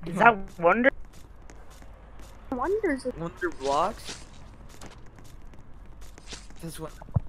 Is that Wonder? Wonders. Wonder blocks? This one.